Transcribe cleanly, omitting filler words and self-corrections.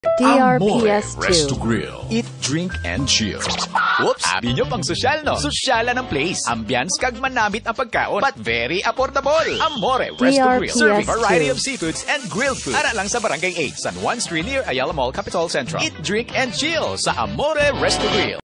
DRPS Amore Resto 2. Grill. Eat, drink, and chill. Whoops! Sabi nyo pang sosyal, no? Sosyala ng place. Ambiance kag manamit ang pagkaon, but very affordable. Amore Resto Grill. DRPS Serving variety 2. of seafoods and grilled food. Ara lang sa Barangay 8, San Juan Street near Ayala Mall, Capital Central. Eat, drink, and chill sa Amore Resto Grill.